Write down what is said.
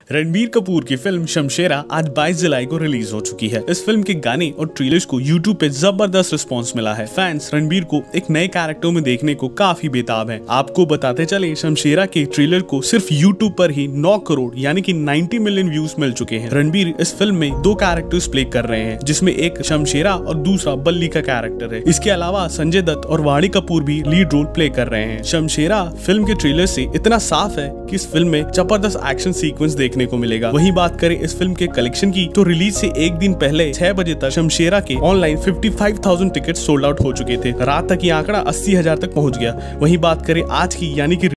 रणबीर कपूर की फिल्म शमशेरा आज 22 जुलाई को रिलीज हो चुकी है। इस फिल्म के गाने और ट्रेलर्स को YouTube पे जबरदस्त रिस्पांस मिला है। फैंस रणबीर को एक नए कैरेक्टर में देखने को काफी बेताब हैं। आपको बताते चले, शमशेरा के ट्रेलर को सिर्फ YouTube पर ही 9 करोड़ यानी कि 90 मिलियन व्यूज मिल चुके हैं। रणबीर इस फिल्म में 2 कैरेक्टर्स प्ले कर रहे हैं, जिसमें एक शमशेरा और दूसरा बल्ली का कैरेक्टर है। इसके अलावा संजय दत्त और वाणी कपूर भी लीड रोल प्ले कर रहे हैं। शमशेरा फिल्म के ट्रेलर से इतना साफ है कि इस फिल्म में जबरदस्त एक्शन सीक्वेंस देखने को मिलेगा। वहीं बात करें इस फिल्म के कलेक्शन की, तो रिलीज से एक दिन पहले 6 बजे तक शमशेरा के ऑनलाइन 55,000 टिकट सोल्ड आउट हो चुके थे। रात तक ये आंकड़ा 80,000 तक पहुंच गया। वहीं बात करें आज की यानी कि